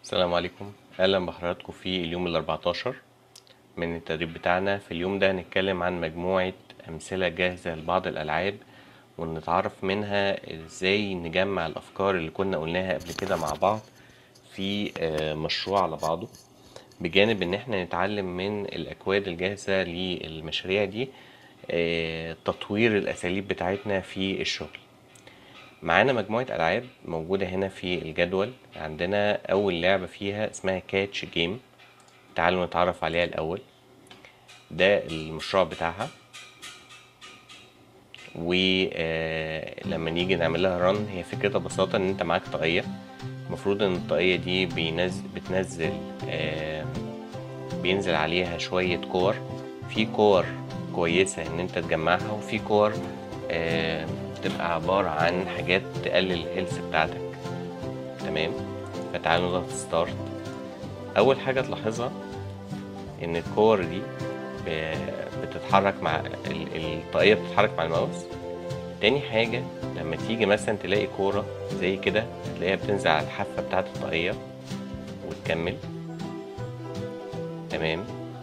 السلام عليكم، اهلا بحضراتكم في اليوم ال14 من التدريب بتاعنا. في اليوم ده هنتكلم عن مجموعة امثلة جاهزة لبعض الالعاب، ونتعرف منها ازاي نجمع الافكار اللي كنا قلناها قبل كده مع بعض في مشروع على بعضه، بجانب ان احنا نتعلم من الاكواد الجاهزة للمشاريع دي تطوير الاساليب بتاعتنا في الشغل. معانا مجموعة ألعاب موجودة هنا في الجدول. عندنا أول لعبة فيها اسمها كاتش جيم، تعالوا نتعرف عليها الأول. ده المشروع بتاعها، ولما نيجي نعمل لها رن هي فكرتها ببساطة إن أنت معاك طاقية. المفروض إن الطاقية دي بتنزل بينزل عليها شوية كور. في كور كويسة إن أنت تجمعها، وفي كور تبقى عبارة عن حاجات تقلل الهيلث بتاعتك. تمام، فتعالوا نضغط ستارت. اول حاجه تلاحظها ان الكور دي بتتحرك مع الطاقيه، بتتحرك مع الماوس. تاني حاجه، لما تيجي مثلا تلاقي كوره زي كده هتلاقيها بتنزل على الحافه بتاعه الطاقيه وتكمل. تمام،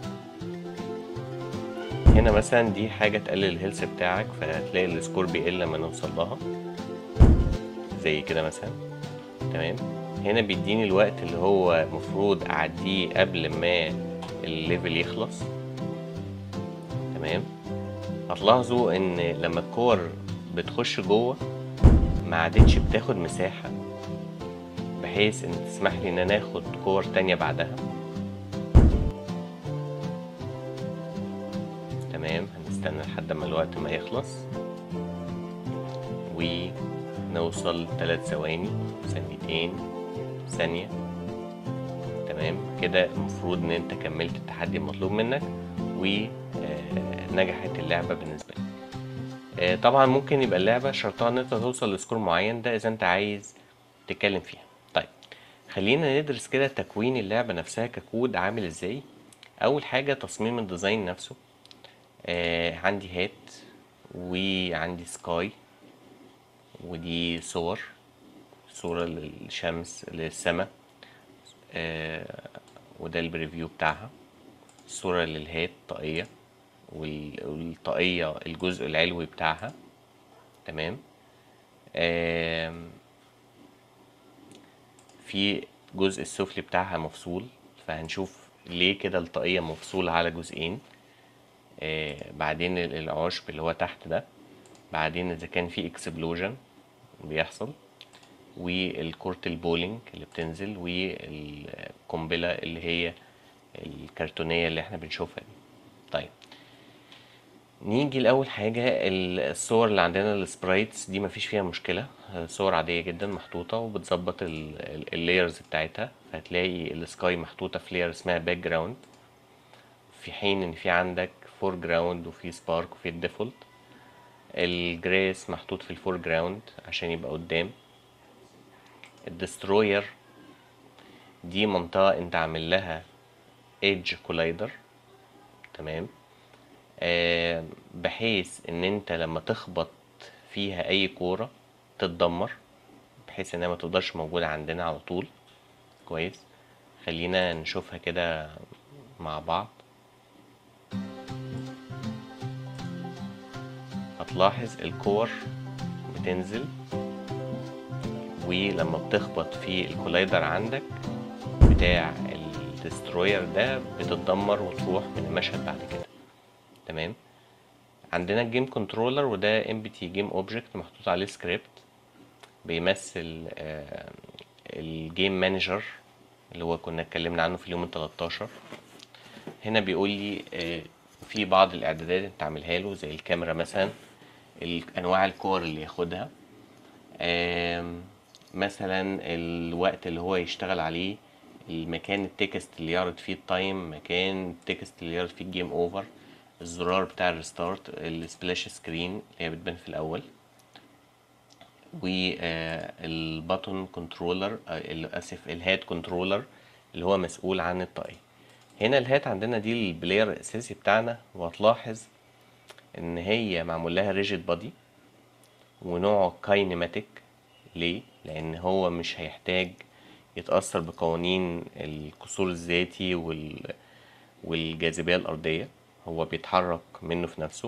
هنا مثلا دي حاجه تقلل الهيلث بتاعك، فهتلاقي السكور بيقل لما نوصل لها زي كده مثلا. تمام، هنا بيديني الوقت اللي هو مفروض اعديه قبل ما الليفل يخلص. تمام، هتلاحظوا ان لما الكور بتخش جوه ما عادتش بتاخد مساحة بحيث ان تسمح لي ان انا اخد كور تانية بعدها. تمام، هنستنى لحد ما الوقت ما يخلص ونوصل 3 ثواني، ثانيتين، ثانية. تمام كده، المفروض ان انت كملت التحدي المطلوب منك ونجحت اللعبة بالنسبة لك. طبعا ممكن يبقى اللعبة شرطها ان انت توصل لسكور معين، ده اذا انت عايز تتكلم فيها. طيب، خلينا ندرس كده تكوين اللعبة نفسها ككود عامل ازاي. اول حاجة تصميم الديزاين نفسه. عندي هات، وعندي سكاي، ودي صورة للشمس للسماء. وده البريفيو بتاعها. صورة للهات طاقية، والطاقية الجزء العلوي بتاعها. تمام، في جزء السفلي بتاعها مفصول، فهنشوف ليه كده الطاقية مفصولة على جزئين. بعدين العشب اللي هو تحت ده، بعدين اذا كان في اكسبلوجن بيحصل، والكورة البولينج اللي بتنزل، والقنبلة اللي هي الكرتونية اللي احنا بنشوفها دي. طيب، نيجي لأول حاجة. الصور اللي عندنا السبرايتس دي مفيش فيها مشكلة، صور عادية جدا محطوطة وبتظبط اللايرز بتاعتها. فهتلاقي السكاي محطوطة في لاير اسمها باك جراوند، في حين ان في عندك فور جراوند وفي سبارك وفي الديفولت. الجريس محطوط في الفور جراوند عشان يبقى قدام. الدستروير دي منطقة انت عامل لها ايدج كولايدر. تمام، بحيث ان انت لما تخبط فيها اي كورة تتدمر، بحيث انها ما تقدرش موجودة عندنا على طول. كويس، خلينا نشوفها كده مع بعض. هتلاحظ الكور بتنزل، ولما بتخبط في الكولايدر عندك بتاع الدستروير ده بتتدمر وتروح من المشهد بعد كده. تمام، عندنا الجيم كنترولر، وده ام بي تي جيم اوبجكت محطوط عليه سكريبت بيمثل الجيم مانجر اللي هو كنا اتكلمنا عنه في اليوم ال13. هنا بيقول لي في بعض الاعدادات انت عاملها له، زي الكاميرا مثلا، انواع الكور اللي ياخدها، مثلا الوقت اللي هو يشتغل عليه، المكان التكست اللي يعرض فيه التايم، مكان التكست اللي يعرض فيه الجيم اوفر، الزرار بتاع الريستارت، السبلاش سكرين اللي هي بتبان في الاول، والباتون كنترولر، اسف الهات كنترولر اللي هو مسؤول عن الطاقية. هنا الهات عندنا دي البلاير الاساسي بتاعنا، وهتلاحظ ان هي معمول لها ريجيد بادي ونوعه كاينماتيك. ليه؟ لان هو مش هيحتاج يتأثر بقوانين القصور الذاتي والجاذبية الأرضية، هو بيتحرك منه في نفسه.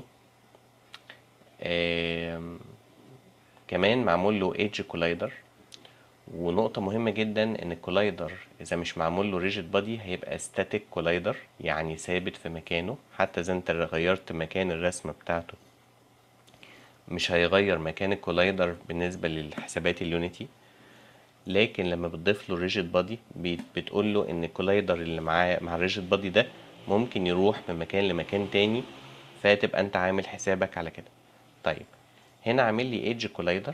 كمان معمول له ايدج كولايدر. ونقطة مهمة جدا ان الكولايدر اذا مش معمول له ريجيد بادي هيبقى ستاتيك كولايدر، يعني ثابت في مكانه، حتى اذا انت غيرت مكان الرسمة بتاعته مش هيغير مكان الكولايدر بالنسبة للحسابات اليونيتي. لكن لما بتضيف له ريجيد بادي بتقول له ان الكولايدر اللي معاه مع الريجيد بادي ده ممكن يروح من مكان لمكان تاني، فتبقى انت عامل حسابك على كده. طيب هنا عامل لي ايدج كولايدر،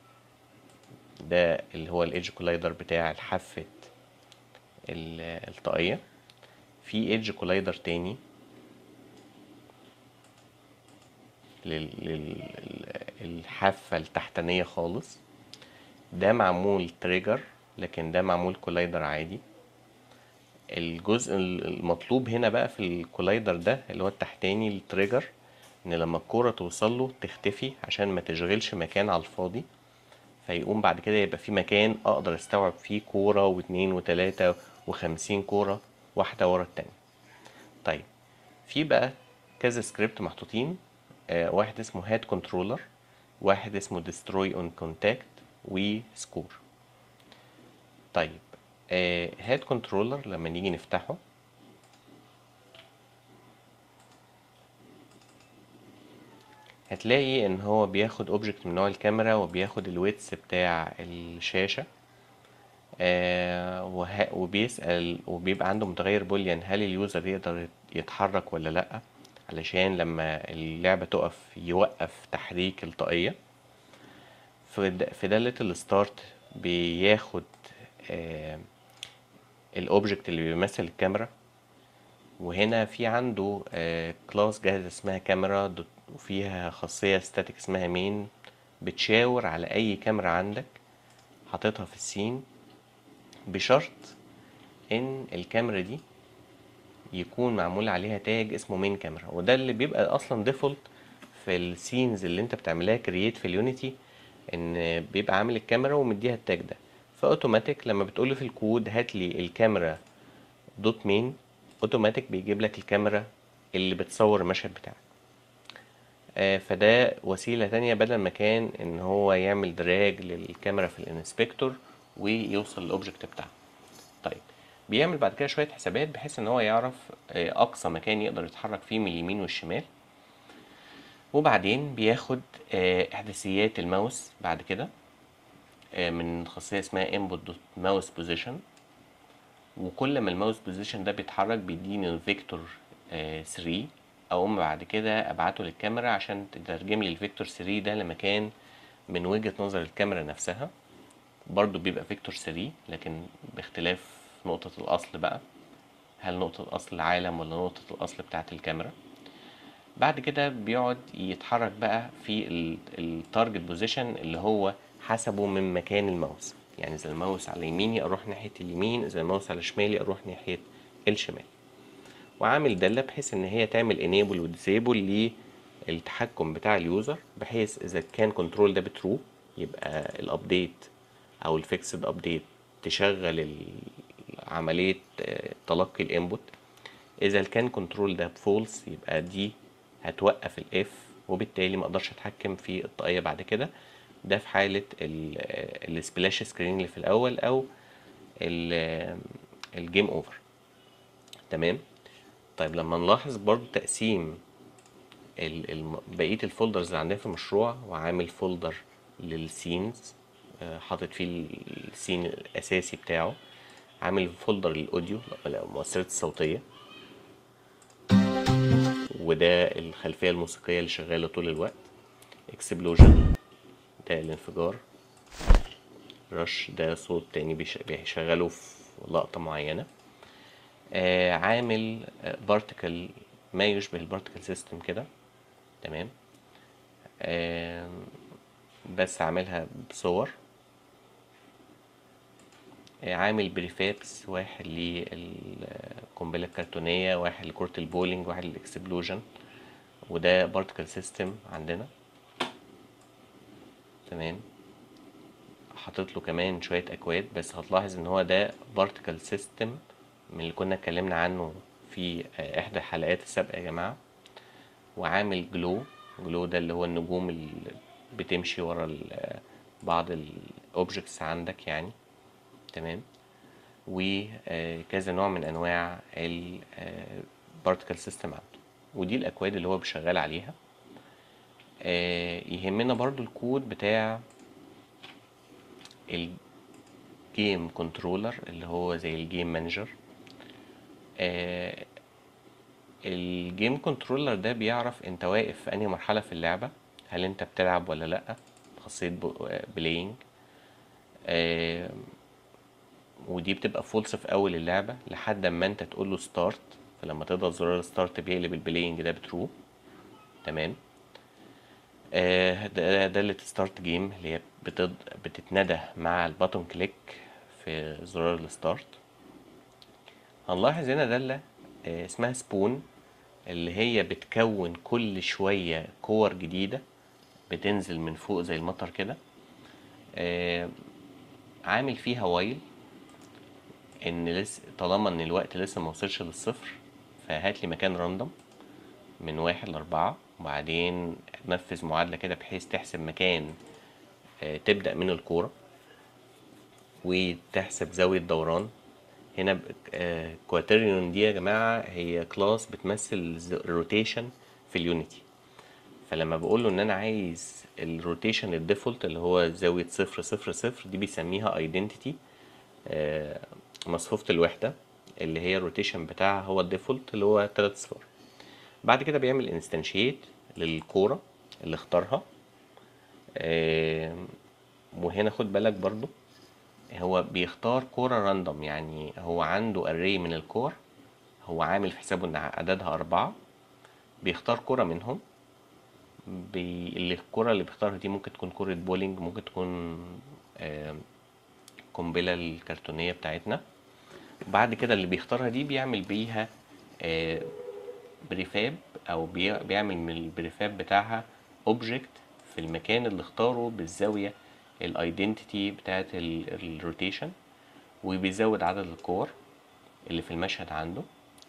ده اللي هو الايدج كولايدر بتاع الحافة الطاقية. في ايدج كولايدر تاني للحافة التحتانية خالص، ده معمول تريجر لكن ده معمول كولايدر عادي. الجزء المطلوب هنا بقى في الكولايدر ده اللي هو التحتاني التريجر، ان لما الكورة توصله تختفي عشان ما تشغلش مكان على الفاضي، فيقوم بعد كده يبقى في مكان اقدر استوعب فيه كورة واتنين وتلاتة وخمسين كورة واحدة ورا التانية. طيب في بقى كذا سكريبت محطوطين، واحد اسمه هاد كنترولر، واحد اسمه ديستروي اون كونتاكت، وسكور. طيب هاد كنترولر لما نيجي نفتحه هتلاقي ان هو بياخد اوبجكت من نوع الكاميرا وبياخد الويتس بتاع الشاشة، وبيسأل وبيبقى عنده متغير بوليان هل اليوزر يقدر يتحرك ولا لأ، علشان لما اللعبة تقف يوقف تحريك الطاقية. في دالة الستارت بياخد الاوبجكت اللي بيمثل الكاميرا، وهنا في عنده كلاس جاهزة اسمها كاميرا وفيها خاصية ستاتيك اسمها مين، بتشاور على اي كاميرا عندك حاططها في السين، بشرط ان الكاميرا دي يكون معمول عليها تاج اسمه مين كاميرا. وده اللي بيبقى اصلا ديفولت في السينز اللي انت بتعملها كرييت في اليونيتي، ان بيبقى عامل الكاميرا ومديها التاج ده. فاوتوماتيك لما بتقوله في الكود هات لي الكاميرا دوت مين، اوتوماتيك بيجيب لك الكاميرا اللي بتصور المشهد بتاعك. فده وسيلة تانية بدل ما كان ان هو يعمل دراج للكاميرا في الانسبكتور ويوصل للاوبجكت بتاعه. طيب بيعمل بعد كده شوية حسابات بحيث ان هو يعرف اقصى مكان يقدر يتحرك فيه من اليمين والشمال. وبعدين بياخد احداثيات الماوس بعد كده من خاصية اسمها input.mouse position، وكل ما الماوس بوزيشن ده بيتحرك بيديني الفيكتور 3، اقوم بعد كده ابعته للكاميرا عشان تترجم لي الفيكتور 3 ده لمكان من وجهة نظر الكاميرا نفسها. برضو بيبقى فيكتور 3 لكن باختلاف نقطة الاصل بقى، هل نقطة الاصل العالم ولا نقطة الاصل بتاعة الكاميرا. بعد كده بيقعد يتحرك بقى في التارجت بوزيشن اللي هو حسبه من مكان الماوس، يعني اذا الماوس على يميني اروح ناحية اليمين، اذا الماوس على شمالي اروح ناحية الشمال. وعامل دالة بحيث ان هي تعمل enable و disable للتحكم بتاع اليوزر، بحيث اذا كان كنترول ده بترو يبقى الابديت او الفيكسد ابديت تشغل عملية تلقي الانبوت، اذا كان كنترول ده بفولس يبقى دي هتوقف الاف، وبالتالي ما اقدرش اتحكم في الطاقية بعد كده. ده في حالة السبلاش سكرين اللي في الاول او الجيم اوفر. تمام. طيب لما نلاحظ برضو تقسيم بقية الفولدرز اللي عندنا في المشروع، وعامل فولدر للسينز حاطط فيه السين الأساسي بتاعه، عامل فولدر للأوديو المؤثرات الصوتية، وده الخلفية الموسيقية اللي شغالة طول الوقت. اكسبلوجن ده الانفجار، رش ده صوت تاني بيشغله في لقطة معينة. عامل بارتيكل ما يشبه البارتيكل سيستم كده. تمام. بس عاملها بصور. عامل بريفابس، واحد للقنبلة الكرتونية، واحد لكرة البولينج، واحد للاكسبلوجن، وده بارتيكل سيستم عندنا. تمام. حاطط له كمان شويه اكواد، بس هتلاحظ ان هو ده بارتيكل سيستم من اللي كنا اتكلمنا عنه في احدى الحلقات السابقه يا جماعه. وعامل جلو ده اللي هو النجوم اللي بتمشي ورا بعض الاوبجكتس عندك يعني. تمام. وكذا نوع من انواع البارتيكل سيستم عنده، ودي الاكواد اللي هو بيشغل عليها. يهمنا برضو الكود بتاع الجيم كنترولر اللي هو زي الجيم مانجر. الجيم كنترولر ده بيعرف انت واقف في انهي مرحلة في اللعبة، هل انت بتلعب ولا لأ، خاصية بلاينج. ودي بتبقى فولس في اول اللعبة لحد ما انت تقول له ستارت، فلما تضغط زرار ستارت بيقلب البلاينج ده بترو. تمام. ده اللي ستارت جيم اللي هي بتتندى مع الباتون كليك في زرار الستارت. هنلاحظ هنا دالة اسمها سبون، اللي هي بتكون كل شوية كور جديدة بتنزل من فوق زي المطر كده. عامل فيها وايل ان لسه طالما ان الوقت لسه موصلش للصفر، فهات لي مكان راندوم من 1 ل4، وبعدين نفذ معادلة كده بحيث تحسب مكان تبدأ منه الكورة، وتحسب زاوية دوران. هنا كواتريون دي يا جماعة هي كلاس بتمثل الروتيشن في اليونيتي. فلما بقول له ان انا عايز الروتيشن الديفولت اللي هو زاوية 0 0 0، دي بيسميها ايدنتيتي مصفوفة الوحدة، اللي هي الروتيشن بتاعها هو الديفولت اللي هو 3 صفار. بعد كده بيعمل انستنشيت للكورة اللي اختارها. وهنا خد بالك برضو هو بيختار كورة راندوم، يعني هو عنده اري من الكور، هو عامل في حسابه ان عددها 4، بيختار كورة منهم. اللي الكرة اللي بيختارها دي ممكن تكون كرة بولينج، ممكن تكون قنبلة الكرتونية بتاعتنا. بعد كده اللي بيختارها دي بيعمل بيها بريفاب، او بيعمل من البريفاب بتاعها اوبجكت في المكان اللي اختاره بالزاوية الايدنتيتي بتاعت الروتيشن، وبيزود عدد الكور اللي في المشهد عنده.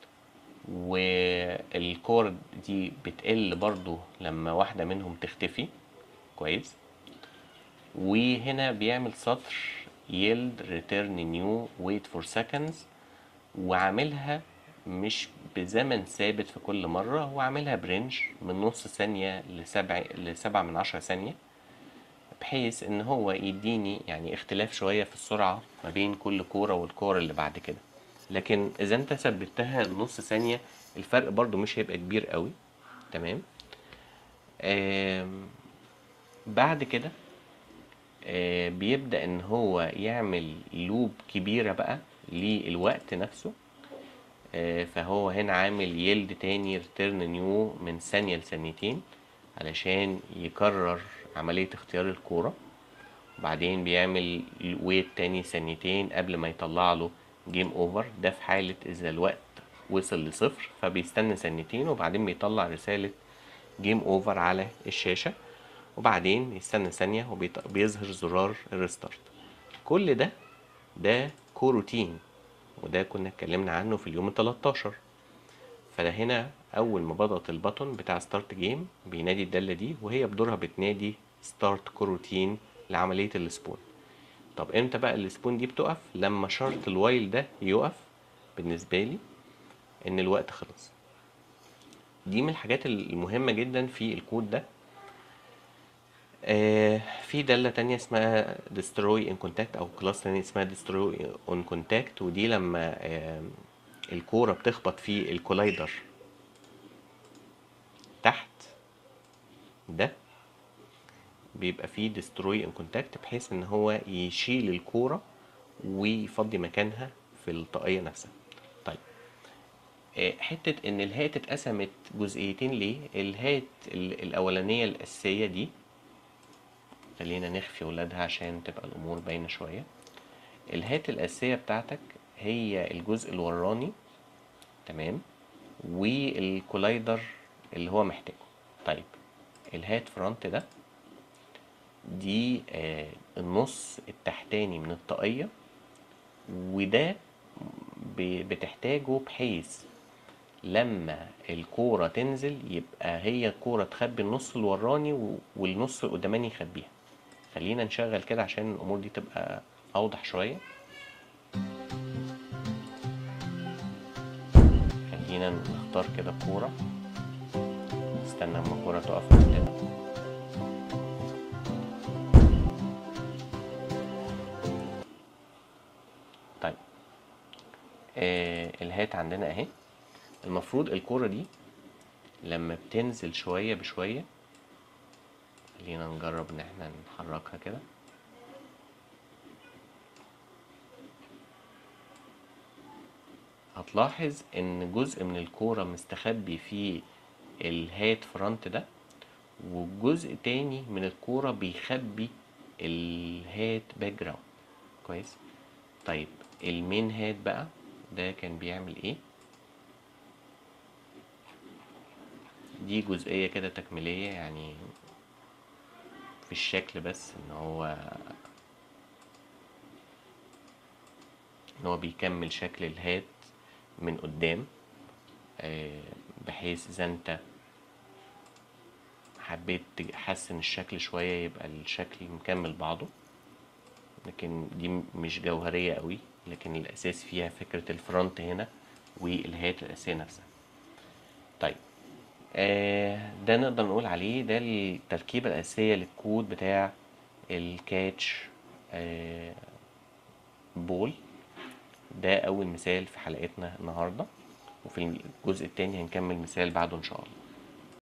والكور دي بتقل برضو لما واحدة منهم تختفي. كويس. وهنا بيعمل سطر yield return new wait for seconds، وعاملها مش بزمن ثابت في كل مرة، هو عاملها برينج من نص ثانية ل7/10 ثانية، بحيث ان هو يديني يعني اختلاف شوية في السرعة ما بين كل كورة والكورة اللي بعد كده. لكن اذا انت ثبتها نص ثانية الفرق برضو مش هيبقى كبير قوي. تمام. بعد كده بيبدأ ان هو يعمل لوب كبيرة بقى للوقت نفسه. فهو هنا عامل يلد تاني ريتيرن نيو من ثانية لثانيتين علشان يكرر عملية اختيار الكورة. وبعدين بيعمل ويت تاني ثانيتين قبل ما يطلع له جيم اوفر، ده في حالة اذا الوقت وصل لصفر، فبيستنى ثانيتين وبعدين بيطلع رسالة جيم اوفر على الشاشة، وبعدين يستنى ثانية وبيظهر زرار الريستارت. كل ده كوروتين، وده كنا اتكلمنا عنه في اليوم 13. فده هنا اول ما بضغط البطن بتاع ستارت جيم بينادي الدالة دي، وهي بدورها بتنادي ستارت كوروتين لعملية السبون. طب امتى بقى السبون دي بتقف؟ لما شرط الوايل ده يقف بالنسبة لي ان الوقت خلص. دي من الحاجات المهمة جدا في الكود ده. في دالة تانية اسمها destroy in contact، او كلاس تانية اسمها destroy on contact، ودي لما الكورة بتخبط في الكولايدر تحت ده بيبقى فيه destroy in contact، بحيث ان هو يشيل الكورة ويفضي مكانها في الطاقية نفسها. طيب حتة ان الهات اتقسمت جزئيتين ليه؟ الهات الاولانية الاساسية دي خلينا نخفي ولادها عشان تبقى الامور باينة شوية. الهات الاساسية بتاعتك هي الجزء الوراني، تمام، والكولايدر اللي هو محتاجه. طيب الهات فرونت ده دي النص التحتاني من الطاقية، وده بتحتاجه بحيث لما الكورة تنزل يبقى هي الكورة تخبي النص الوراني والنص القداماني يخبيها. خلينا نشغل كده عشان الأمور دي تبقى أوضح شوية. خلينا نختار كده كورة، استنى اما الكورة تقف عندنا. طيب الهات عندنا اهي. المفروض الكورة دي لما بتنزل شوية بشوية، خلينا نجرب ان احنا نحركها كده. هتلاحظ ان جزء من الكورة مستخبي في الهات فرونت ده، وجزء تاني من الكورة بيخبي الهات باك جراوند. كويس. طيب المين هات بقى ده كان بيعمل ايه؟ دي جزئية كده تكميلية يعني في الشكل، بس ان هو بيكمل شكل الهات من قدام، بحيث اذا انت حبيت تحسن الشكل شوية يبقى الشكل مكمل بعضه. لكن دي مش جوهرية قوي، لكن الاساس فيها فكرة الفرونت هنا والهات الاساسية نفسها. طيب ده نقدر نقول عليه ده التركيبة الأساسية للكود بتاع الكاتش بول. ده أول مثال في حلقتنا النهاردة، وفي الجزء التاني هنكمل مثال بعده إن شاء الله.